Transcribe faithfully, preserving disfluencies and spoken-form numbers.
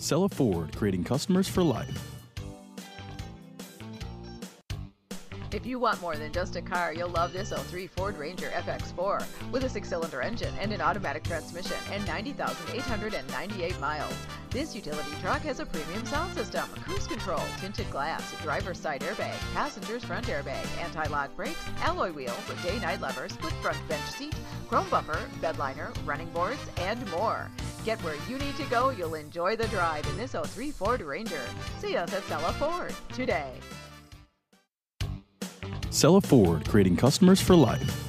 Sell a Ford, creating customers for life. If you want more than just a car, you'll love this oh three Ford Ranger F X four with a six-cylinder engine and an automatic transmission and ninety thousand eight hundred ninety-eight miles. This utility truck has a premium sound system, cruise control, tinted glass, driver's side airbag, passenger's front airbag, anti-lock brakes, alloy wheels, day-night levers, split front bench seat, chrome bumper, bed liner, running boards, and more. Get where you need to go. You'll enjoy the drive in this oh three Ford Ranger. See us at Sell a Ford today. Sell a Ford, creating customers for life.